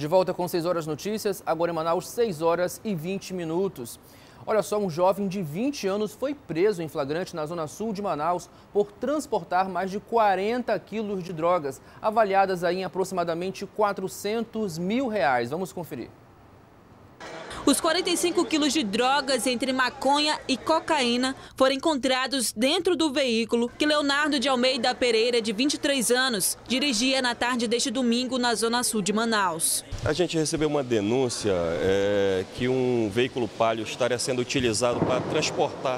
De volta com 6 horas notícias, agora em Manaus, 6 horas e 20 minutos. Olha só, um jovem de 20 anos foi preso em flagrante na zona sul de Manaus por transportar mais de 40 quilos de drogas, avaliadas aí em aproximadamente R$400 mil. Vamos conferir. Os 45 quilos de drogas entre maconha e cocaína foram encontrados dentro do veículo que Leonardo de Almeida Pereira, de 23 anos, dirigia na tarde deste domingo na zona sul de Manaus. A gente recebeu uma denúncia que um veículo Palio estaria sendo utilizado para transportar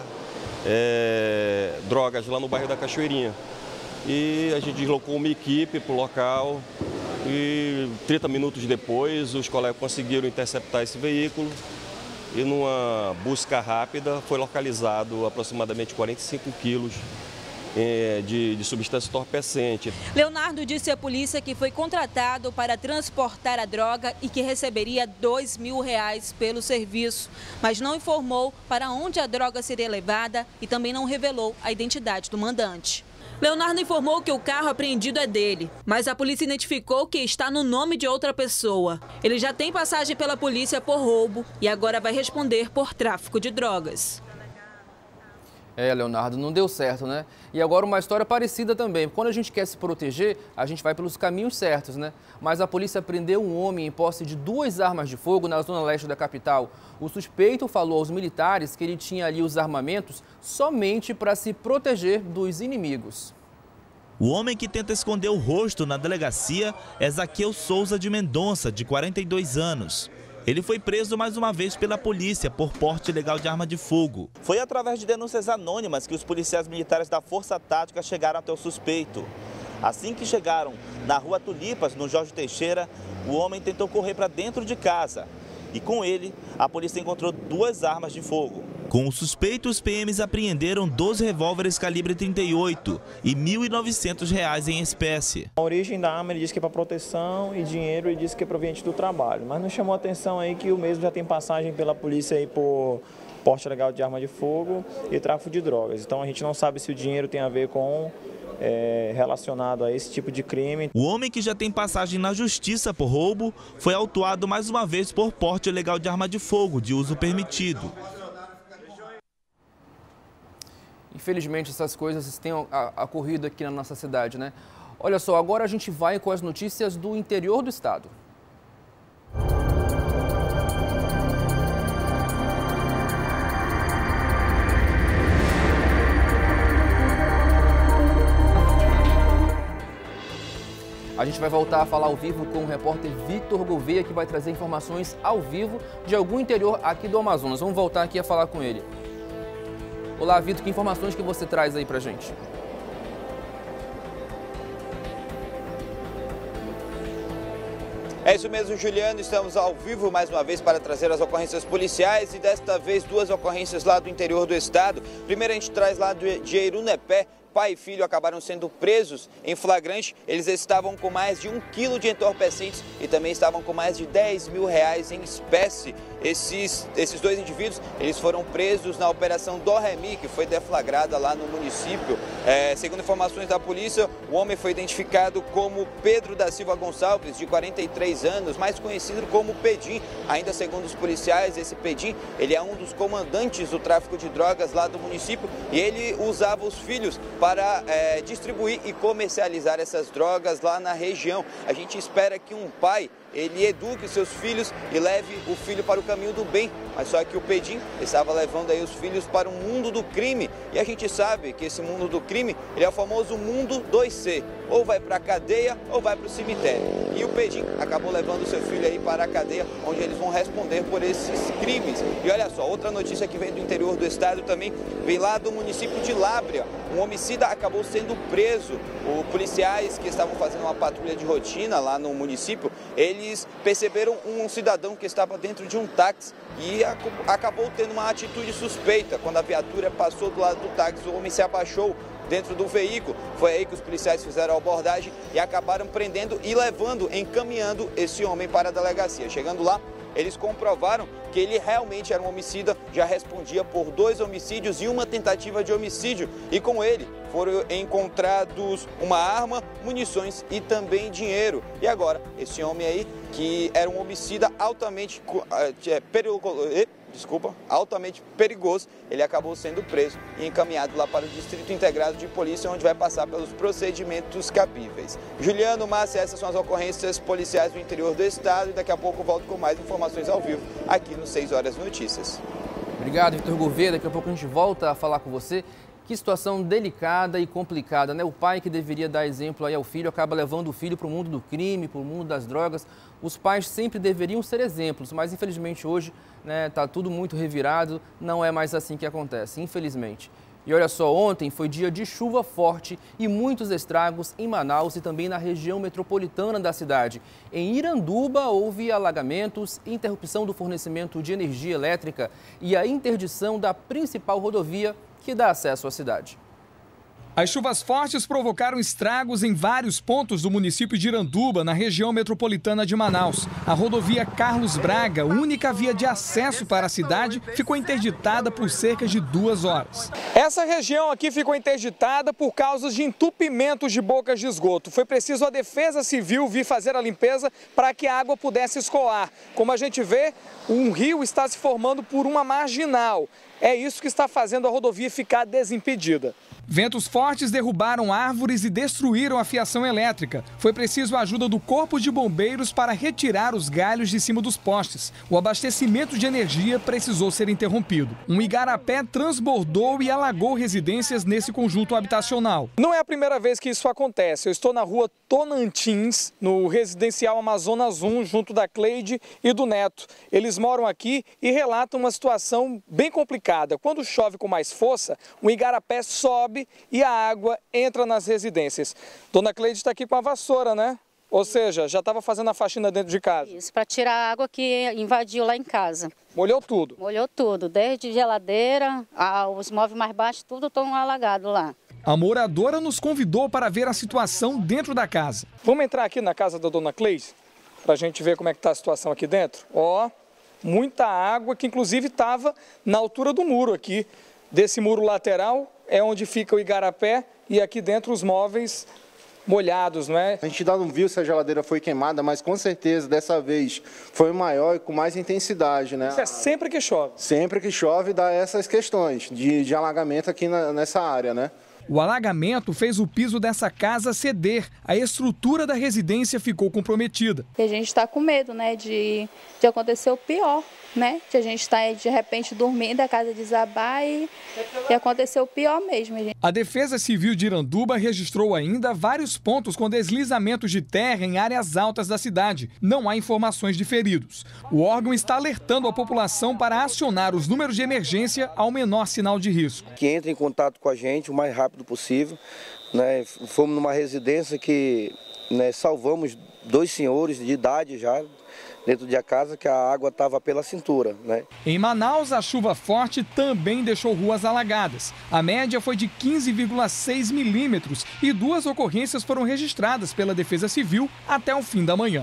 drogas lá no bairro da Cachoeirinha. E a gente deslocou uma equipe para o local. E 30 minutos depois, os colegas conseguiram interceptar esse veículo e numa busca rápida foi localizado aproximadamente 45 quilos de substância entorpecente. Leonardo disse à polícia que foi contratado para transportar a droga e que receberia R$2 mil pelo serviço, mas não informou para onde a droga seria levada e também não revelou a identidade do mandante. Leonardo informou que o carro apreendido é dele, mas a polícia identificou que está no nome de outra pessoa. Ele já tem passagem pela polícia por roubo e agora vai responder por tráfico de drogas. Leonardo, não deu certo, né? E agora uma história parecida também. Quando a gente quer se proteger, a gente vai pelos caminhos certos, né? Mas a polícia prendeu um homem em posse de 2 armas de fogo na zona leste da capital. O suspeito falou aos militares que ele tinha ali os armamentos somente para se proteger dos inimigos. O homem que tenta esconder o rosto na delegacia é Zaqueu Souza de Mendonça, de 42 anos. Ele foi preso mais uma vez pela polícia por porte ilegal de arma de fogo. Foi através de denúncias anônimas que os policiais militares da Força Tática chegaram até o suspeito. Assim que chegaram na rua Tulipas, no Jorge Teixeira, o homem tentou correr para dentro de casa. E com ele, a polícia encontrou 2 armas de fogo. Com o suspeito, os PMs apreenderam 12 revólveres calibre 38 e R$ 1.900 em espécie. A origem da arma ele disse que é para proteção e dinheiro ele disse que é proveniente do trabalho. Mas nos chamou a atenção aí que o mesmo já tem passagem pela polícia aí por porte legal de arma de fogo e tráfico de drogas. Então a gente não sabe se o dinheiro tem a ver com relacionado a esse tipo de crime. O homem, que já tem passagem na justiça por roubo, foi autuado mais uma vez por porte ilegal de arma de fogo de uso permitido. Infelizmente, essas coisas têm ocorrido aqui na nossa cidade, né? Olha só, agora a gente vai com as notícias do interior do estado. A gente vai voltar a falar ao vivo com o repórter Victor Gouveia, que vai trazer informações ao vivo de algum interior aqui do Amazonas. Vamos voltar aqui a falar com ele. Olá, Vitor, que informações que você traz aí pra gente? É isso mesmo, Juliano. Estamos ao vivo mais uma vez para trazer as ocorrências policiais e desta vez 2 ocorrências lá do interior do estado. Primeiro a gente traz lá de Irunepé. Pai e filho acabaram sendo presos em flagrante. Eles estavam com mais de 1 quilo de entorpecentes e também estavam com mais de R$10 mil em espécie. Esses 2 indivíduos, eles foram presos na operação Doremi, que foi deflagrada lá no município. Segundo informações da polícia, o homem foi identificado como Pedro da Silva Gonçalves, de 43 anos, mais conhecido como Pedim. Ainda segundo os policiais, esse Pedim, ele é um dos comandantes do tráfico de drogas lá do município e ele usava os filhos para distribuir e comercializar essas drogas lá na região. A gente espera que um pai ele eduque seus filhos e leve o filho para o caminho do bem, mas só que o Pedim estava levando aí os filhos para o mundo do crime, e a gente sabe que esse mundo do crime, ele é o famoso mundo 2C, ou vai para a cadeia ou vai para o cemitério, e o Pedim acabou levando o seu filho aí para a cadeia, onde eles vão responder por esses crimes. E olha só, outra notícia que vem do interior do estado também, vem lá do município de Lábrea. Um homicida acabou sendo preso. Os policiais que estavam fazendo uma patrulha de rotina lá no município, eles perceberam um cidadão que estava dentro de um táxi e acabou tendo uma atitude suspeita. Quando a viatura passou do lado do táxi, o homem se abaixou dentro do veículo. Foi aí que os policiais fizeram a abordagem e acabaram prendendo e encaminhando esse homem para a delegacia. Chegando lá, eles comprovaram que ele realmente era um homicida, já respondia por 2 homicídios e uma tentativa de homicídio. E com ele foram encontrados uma arma, munições e também dinheiro. E agora, esse homem aí, que era um homicida altamente perigoso, ele acabou sendo preso e encaminhado lá para o Distrito Integrado de Polícia, onde vai passar pelos procedimentos cabíveis. Juliano, Márcia, essas são as ocorrências policiais do interior do estado e daqui a pouco eu volto com mais informações ao vivo aqui no 6 Horas Notícias. Obrigado, Vitor Gouveia. Daqui a pouco a gente volta a falar com você. Que situação delicada e complicada, né? O pai que deveria dar exemplo aí ao filho acaba levando o filho para o mundo do crime, para o mundo das drogas. Os pais sempre deveriam ser exemplos, mas infelizmente hoje, né, tá tudo muito revirado, não é mais assim que acontece, infelizmente. E olha só, ontem foi dia de chuva forte e muitos estragos em Manaus e também na região metropolitana da cidade. Em Iranduba houve alagamentos, interrupção do fornecimento de energia elétrica e a interdição da principal rodovia que dá acesso à cidade. As chuvas fortes provocaram estragos em vários pontos do município de Iranduba, na região metropolitana de Manaus. A rodovia Carlos Braga, única via de acesso para a cidade, ficou interditada por cerca de 2 horas. Essa região aqui ficou interditada por causa de entupimentos de bocas de esgoto. Foi preciso a Defesa Civil vir fazer a limpeza para que a água pudesse escoar. Como a gente vê, um rio está se formando por uma marginal. É isso que está fazendo a rodovia ficar desimpedida. Ventos fortes derrubaram árvores e destruíram a fiação elétrica. Foi preciso a ajuda do Corpo de Bombeiros para retirar os galhos de cima dos postes. O abastecimento de energia precisou ser interrompido. Um igarapé transbordou e alagou residências nesse conjunto habitacional. Não é a primeira vez que isso acontece. Eu estou na rua Tonantins, no residencial Amazonas 1, junto da Cleide e do Neto. Eles moram aqui e relatam uma situação bem complicada. Quando chove com mais força, um igarapé sobe e a água entra nas residências. Dona Cleide está aqui com a vassoura, né? Ou seja, já estava fazendo a faxina dentro de casa. Isso, para tirar a água que invadiu lá em casa. Molhou tudo? Molhou tudo, desde geladeira, os móveis mais baixos, tudo estão alagados lá. A moradora nos convidou para ver a situação dentro da casa. Vamos entrar aqui na casa da Dona Cleide, para a gente ver como é que está a situação aqui dentro. Ó, muita água que inclusive estava na altura do muro aqui. Desse muro lateral é onde fica o igarapé e aqui dentro os móveis molhados, não é? A gente ainda não viu se a geladeira foi queimada, mas com certeza dessa vez foi maior e com mais intensidade, né? Isso é sempre que chove? Sempre que chove dá essas questões de alagamento aqui nessa área, né? O alagamento fez o piso dessa casa ceder. A estrutura da residência ficou comprometida. E a gente está com medo, né, de acontecer o pior, né? De a gente estar, de repente, dormindo, a casa desabar e acontecer o pior mesmo. A Defesa Civil de Iranduba registrou ainda vários pontos com deslizamentos de terra em áreas altas da cidade. Não há informações de feridos. O órgão está alertando a população para acionar os números de emergência ao menor sinal de risco. Que entre em contato com a gente o mais rápido possível, né? Fomos numa residência que, né, salvamos 2 senhores de idade já dentro de casa, que a água estava pela cintura, né? Em Manaus, a chuva forte também deixou ruas alagadas. A média foi de 15,6 milímetros e 2 ocorrências foram registradas pela Defesa Civil até o fim da manhã.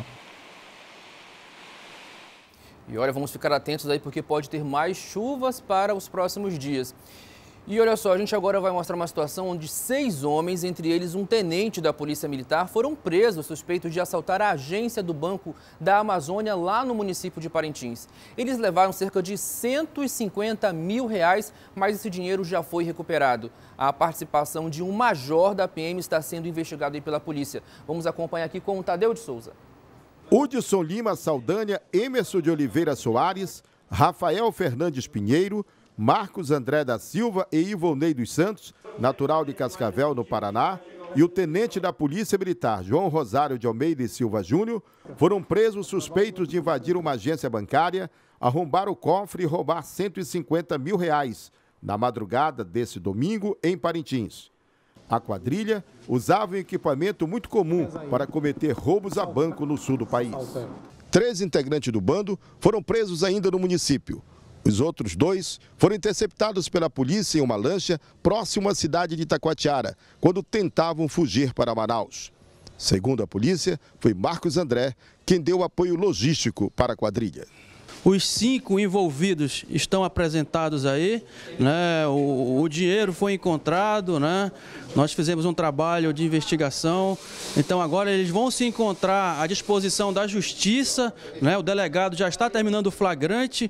E olha, vamos ficar atentos aí porque pode ter mais chuvas para os próximos dias. E olha só, a gente agora vai mostrar uma situação onde 6 homens, entre eles um tenente da Polícia Militar, foram presos suspeitos de assaltar a agência do Banco da Amazônia lá no município de Parintins. Eles levaram cerca de R$150 mil, mas esse dinheiro já foi recuperado. A participação de um major da PM está sendo investigado aí pela polícia. Vamos acompanhar aqui com o Tadeu de Souza. Hudson Lima Saldanha, Emerson de Oliveira Soares, Rafael Fernandes Pinheiro, Marcos André da Silva e Ivonei dos Santos, natural de Cascavel, no Paraná, e o tenente da Polícia Militar, João Rosário de Almeida e Silva Júnior, foram presos suspeitos de invadir uma agência bancária, arrombar o cofre e roubar R$150 mil na madrugada desse domingo em Parintins. A quadrilha usava um equipamento muito comum para cometer roubos a banco no sul do país. 3 integrantes do bando foram presos ainda no município. Os outros 2 foram interceptados pela polícia em uma lancha próximo à cidade de Itacoatiara, quando tentavam fugir para Manaus. Segundo a polícia, foi Marcos André quem deu apoio logístico para a quadrilha. Os 5 envolvidos estão apresentados aí, né? O dinheiro foi encontrado, né? Nós fizemos um trabalho de investigação, então agora eles vão se encontrar à disposição da Justiça, né? O delegado já está terminando o flagrante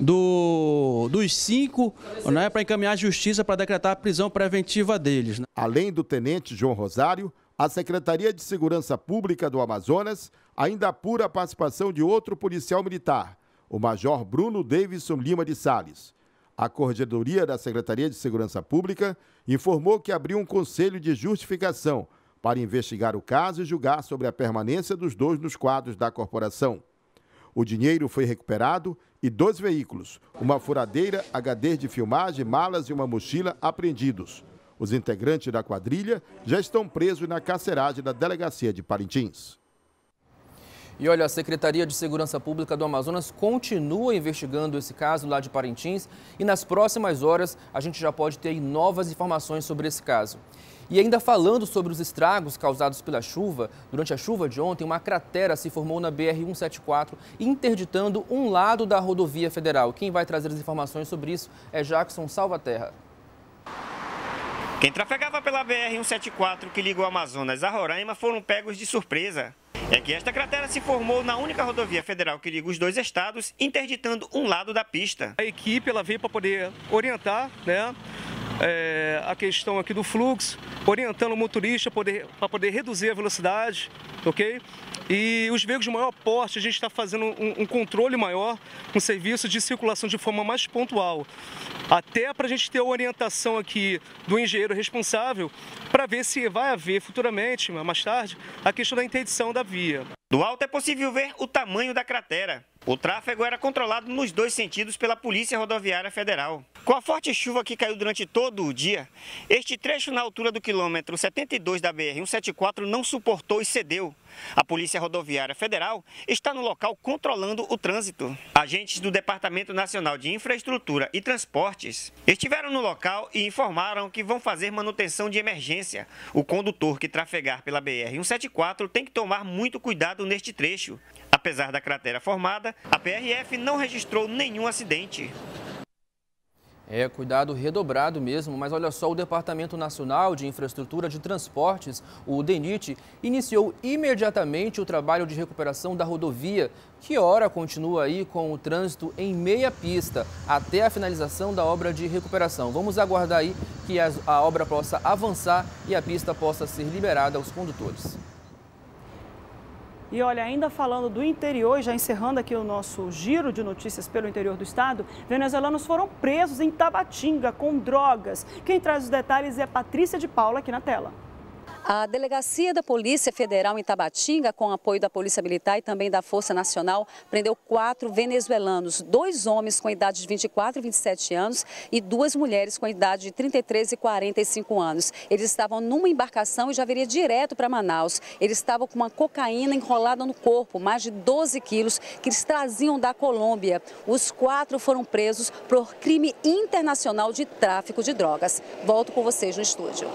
dos 5, né? Para encaminhar a Justiça para decretar a prisão preventiva deles, né? Além do tenente João Rosário, a Secretaria de Segurança Pública do Amazonas ainda apura a participação de outro policial militar, o Major Bruno Davidson Lima de Salles. A Corregedoria da Secretaria de Segurança Pública informou que abriu um conselho de justificação para investigar o caso e julgar sobre a permanência dos 2 nos quadros da corporação. O dinheiro foi recuperado e 2 veículos, uma furadeira, HD de filmagem, malas e uma mochila apreendidos. Os integrantes da quadrilha já estão presos na carceragem da Delegacia de Parintins. E olha, a Secretaria de Segurança Pública do Amazonas continua investigando esse caso lá de Parintins e nas próximas horas a gente já pode ter novas informações sobre esse caso. E ainda falando sobre os estragos causados pela chuva, durante a chuva de ontem, uma cratera se formou na BR-174, interditando um lado da rodovia federal. Quem vai trazer as informações sobre isso é Jackson Salvaterra. Quem trafegava pela BR-174 que liga o Amazonas a Roraima foram pegos de surpresa. É que esta cratera se formou na única rodovia federal que liga os 2 estados, interditando um lado da pista. A equipe ela veio para poder orientar, né, a questão aqui do fluxo, orientando o motorista para poder reduzir a velocidade, ok? E os veículos de maior porte, a gente está fazendo um controle maior, um serviço de circulação de forma mais pontual. Até para a gente ter a orientação aqui do engenheiro responsável para ver se vai haver futuramente, mais tarde, a questão da interdição da via. Do alto é possível ver o tamanho da cratera. O tráfego era controlado nos 2 sentidos pela Polícia Rodoviária Federal. Com a forte chuva que caiu durante todo o dia, este trecho na altura do quilômetro 72 da BR-174 não suportou e cedeu. A Polícia Rodoviária Federal está no local controlando o trânsito. Agentes do Departamento Nacional de Infraestrutura e Transportes estiveram no local e informaram que vão fazer manutenção de emergência. O condutor que trafegar pela BR-174 tem que tomar muito cuidado neste trecho. Apesar da cratera formada, a PRF não registrou nenhum acidente. Cuidado redobrado mesmo, mas olha só, o Departamento Nacional de Infraestrutura de Transportes, o DENIT, iniciou imediatamente o trabalho de recuperação da rodovia, que ora continua aí com o trânsito em meia pista, até a finalização da obra de recuperação. Vamos aguardar aí que a obra possa avançar e a pista possa ser liberada aos condutores. E olha, ainda falando do interior, já encerrando aqui o nosso giro de notícias pelo interior do estado, venezuelanos foram presos em Tabatinga com drogas. Quem traz os detalhes é a Patrícia de Paula aqui na tela. A Delegacia da Polícia Federal em Tabatinga, com apoio da Polícia Militar e também da Força Nacional, prendeu 4 venezuelanos, 2 homens com idade de 24 e 27 anos e 2 mulheres com idade de 33 e 45 anos. Eles estavam numa embarcação e já viria direto para Manaus. Eles estavam com uma cocaína enrolada no corpo, mais de 12 quilos, que eles traziam da Colômbia. Os 4 foram presos por crime internacional de tráfico de drogas. Volto com vocês no estúdio.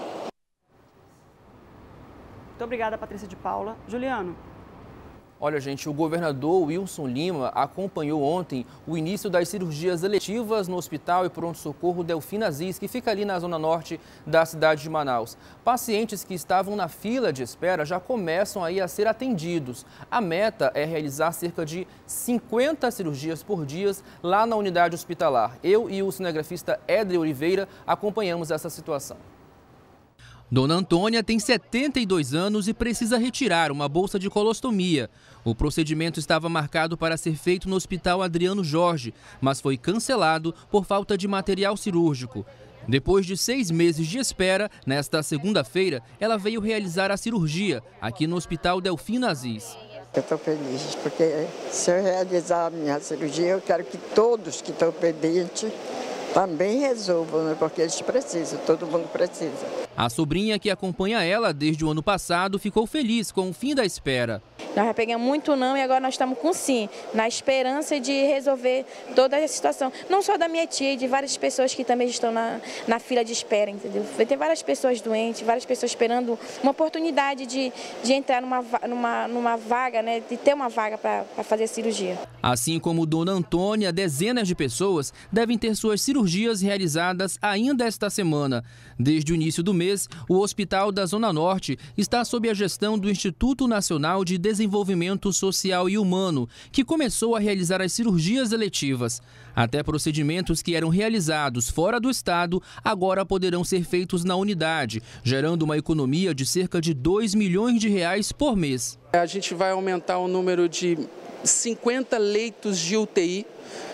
Muito obrigada, Patrícia de Paula. Juliano. Olha, gente, o governador Wilson Lima acompanhou ontem o início das cirurgias eletivas no Hospital e Pronto-Socorro Delfim Aziz, que fica ali na zona norte da cidade de Manaus. Pacientes que estavam na fila de espera já começam aí a ser atendidos. A meta é realizar cerca de 50 cirurgias por dia lá na unidade hospitalar. Eu e o cinegrafista Éder Oliveira acompanhamos essa situação. Dona Antônia tem 72 anos e precisa retirar uma bolsa de colostomia. O procedimento estava marcado para ser feito no Hospital Adriano Jorge, mas foi cancelado por falta de material cirúrgico. Depois de 6 meses de espera, nesta segunda-feira, ela veio realizar a cirurgia aqui no Hospital Delfim Aziz. Eu estou feliz, porque se eu realizar a minha cirurgia, eu quero que todos que estão pendentes também resolvam, né? Porque eles precisam, todo mundo precisa. A sobrinha que acompanha ela desde o ano passado ficou feliz com o fim da espera. Nós já pegamos muito não e agora nós estamos com sim, na esperança de resolver toda a situação. Não só da minha tia, de várias pessoas que também estão na fila de espera, entendeu? Tem várias pessoas doentes, várias pessoas esperando uma oportunidade de entrar numa vaga, né? De ter uma vaga para fazer a cirurgia. Assim como Dona Antônia, dezenas de pessoas devem ter suas cirurgias realizadas ainda esta semana. Desde o início do mês, o Hospital da Zona Norte está sob a gestão do Instituto Nacional de Desenvolvimento Social e Humano, que começou a realizar as cirurgias eletivas. Até procedimentos que eram realizados fora do estado agora poderão ser feitos na unidade, gerando uma economia de cerca de R$2 milhões por mês. A gente vai aumentar o número de 50 leitos de UTI,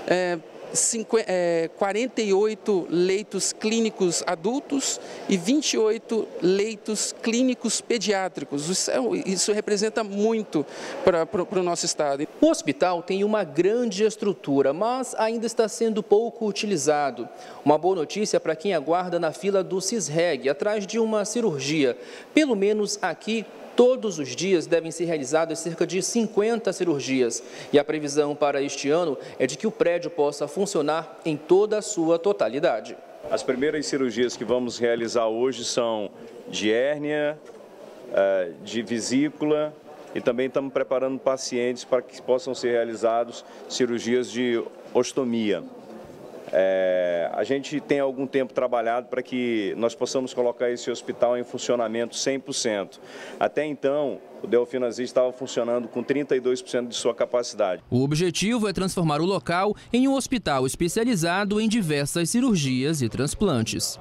48 leitos clínicos adultos e 28 leitos clínicos pediátricos. Isso representa muito para o nosso estado. O hospital tem uma grande estrutura, mas ainda está sendo pouco utilizado. Uma boa notícia para quem aguarda na fila do CISREG, atrás de uma cirurgia. Pelo menos aqui, todos os dias devem ser realizadas cerca de 50 cirurgias. E a previsão para este ano é de que o prédio possa funcionar em toda a sua totalidade. As primeiras cirurgias que vamos realizar hoje são de hérnia, de vesícula e também estamos preparando pacientes para que possam ser realizados cirurgias de ostomia. A gente tem algum tempo trabalhado para que nós possamos colocar esse hospital em funcionamento 100%. Até então, o Delfino Aziz estava funcionando com 32% de sua capacidade. O objetivo é transformar o local em um hospital especializado em diversas cirurgias e transplantes.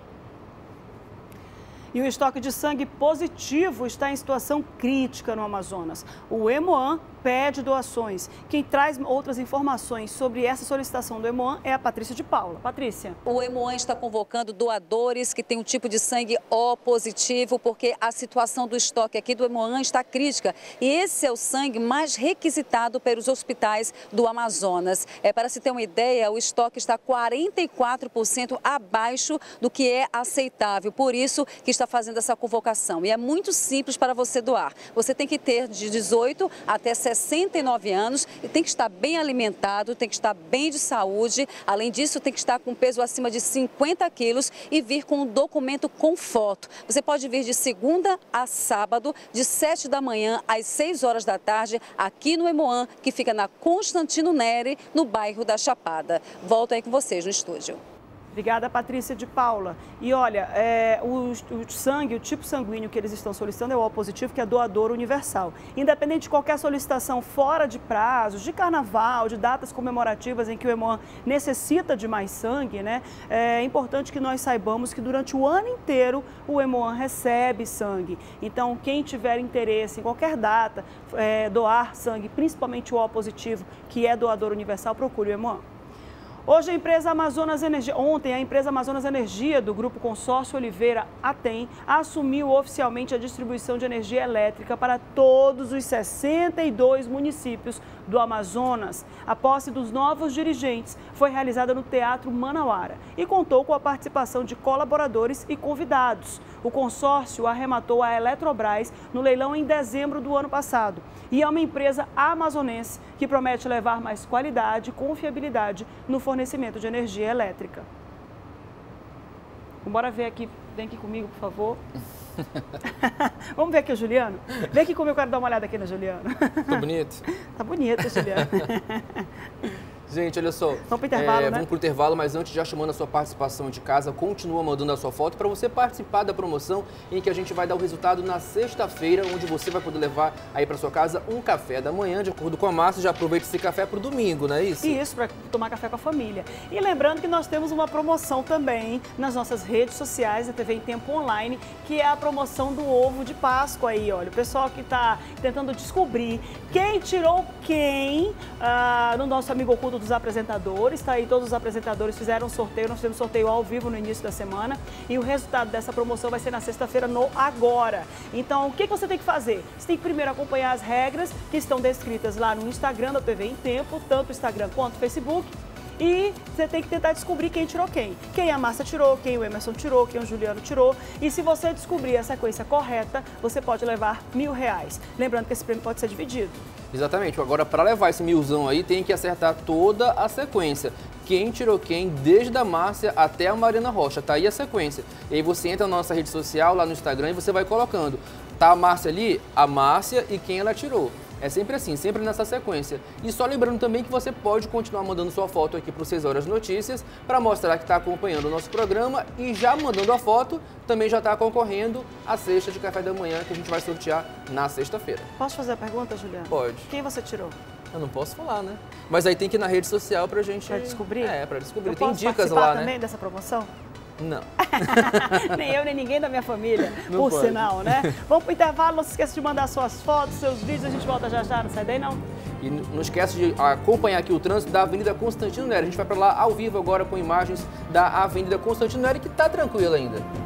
E o estoque de sangue positivo está em situação crítica no Amazonas. O Hemoan pede doações. Quem traz outras informações sobre essa solicitação do Hemoan é a Patrícia de Paula. Patrícia. O Hemoan está convocando doadores que têm um tipo de sangue O positivo, porque a situação do estoque aqui do Hemoan está crítica. E esse é o sangue mais requisitado pelos hospitais do Amazonas. Para se ter uma ideia, o estoque está 44% abaixo do que é aceitável. Por isso que está fazendo essa convocação. E é muito simples para você doar. Você tem que ter de 18 até 69 anos e tem que estar bem alimentado, tem que estar bem de saúde. Além disso, tem que estar com peso acima de 50 quilos e vir com um documento com foto. Você pode vir de segunda a sábado, de 7 da manhã às 6 horas da tarde, aqui no Hemoan, que fica na Constantino Neri, no bairro da Chapada. Volto aí com vocês no estúdio. Obrigada, Patrícia de Paula. E olha, o sangue, o tipo sanguíneo que eles estão solicitando é o O positivo, que é doador universal. Independente de qualquer solicitação fora de prazos, de carnaval, de datas comemorativas em que o Hemoan necessita de mais sangue, né? É importante que nós saibamos que durante o ano inteiro o Hemoan recebe sangue. Então, quem tiver interesse em qualquer data, doar sangue, principalmente o O positivo, que é doador universal, procure o Hemoan. Ontem a empresa Amazonas Energia do Grupo Consórcio Oliveira Atem assumiu oficialmente a distribuição de energia elétrica para todos os 62 municípios do Amazonas. A posse dos novos dirigentes foi realizada no Teatro Manauara e contou com a participação de colaboradores e convidados. O consórcio arrematou a Eletrobras no leilão em dezembro do ano passado e é uma empresa amazonense que promete levar mais qualidade e confiabilidade no fornecimento de energia elétrica. Bora ver aqui, vem aqui comigo, por favor. Vamos ver aqui o Juliano? Vem aqui comigo, eu quero dar uma olhada aqui na Juliana. Tá bonito? Tá bonito, Juliano. Gente, olha só, vamos para o intervalo, né? Vamos para o intervalo, mas antes, já chamando a sua participação de casa, continua mandando a sua foto para você participar da promoção em que a gente vai dar o resultado na sexta-feira, onde você vai poder levar aí para sua casa um café da manhã, de acordo com a Márcia. Já aproveita esse café para o domingo, não é isso? Isso, para tomar café com a família. E lembrando que nós temos uma promoção também nas nossas redes sociais, a TV em Tempo Online, que é a promoção do ovo de Páscoa aí, olha. O pessoal que está tentando descobrir quem tirou quem no nosso amigo oculto dos apresentadores, tá aí, todos os apresentadores fizeram um sorteio, nós temos sorteio ao vivo no início da semana e o resultado dessa promoção vai ser na sexta-feira no Agora. Então, o que você tem que fazer? Você tem que primeiro acompanhar as regras que estão descritas lá no Instagram da TV em Tempo, tanto o Instagram quanto o Facebook. E você tem que tentar descobrir quem tirou quem. Quem a Márcia tirou, quem o Emerson tirou, quem o Juliano tirou. E se você descobrir a sequência correta, você pode levar R$1.000. Lembrando que esse prêmio pode ser dividido. Exatamente. Agora, para levar esse 1.000zão aí, tem que acertar toda a sequência. Quem tirou quem, desde a Márcia até a Mariana Rocha. Tá aí a sequência. E aí você entra na nossa rede social, lá no Instagram, e você vai colocando. Tá a Márcia ali, a Márcia e quem ela tirou. É sempre assim, sempre nessa sequência. E só lembrando também que você pode continuar mandando sua foto aqui para o 6 Horas Notícias para mostrar que está acompanhando o nosso programa e já mandando a foto, também já está concorrendo à cesta de café da manhã que a gente vai sortear na sexta-feira. Posso fazer a pergunta, Juliana? Pode. Quem você tirou? Eu não posso falar, né? Mas aí tem que ir na rede social pra gente... Pra descobrir? É, pra descobrir. Eu tem posso dicas participar lá, também né? dessa promoção? Não. Nem eu, nem ninguém da minha família, Não por pode. sinal, né? Vamos pro intervalo, não se esqueça de mandar suas fotos, seus vídeos, a gente volta já já, não sai daí não. E não esquece de acompanhar aqui o trânsito da Avenida Constantino Nery. A gente vai pra lá ao vivo agora com imagens da Avenida Constantino Nery, que tá tranquila ainda.